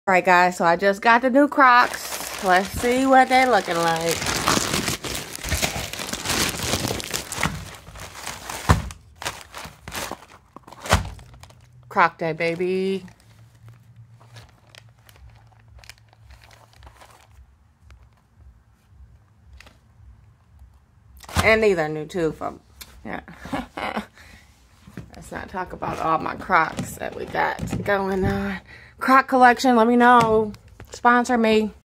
Alright guys, so I just got the new Crocs. Let's see what they're looking like. Croc day, baby. And these are new too from, yeah. Let's not talk about all my Crocs that we got going on. Croc collection, let me know. Sponsor me.